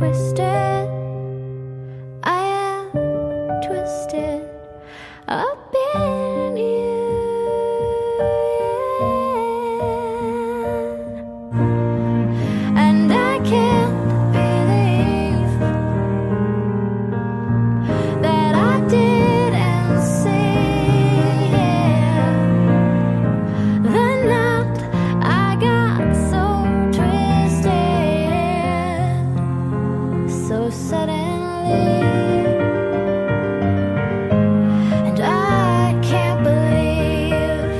twisted. I am twisted up in you. And I can't believe that I didn't see the night I got so twisted so suddenly. And I can't believe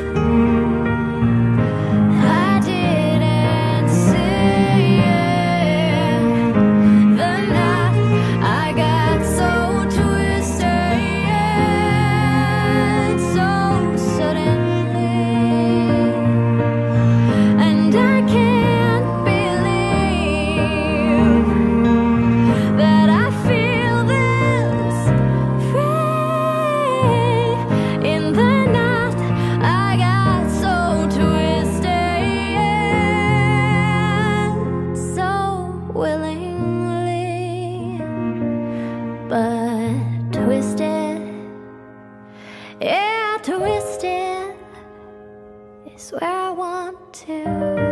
I didn't see the night I got so twisted so suddenly. And I can't believe that I feel this free in the night I got so twisted so willingly, but twisted, yeah, twisted is where I want to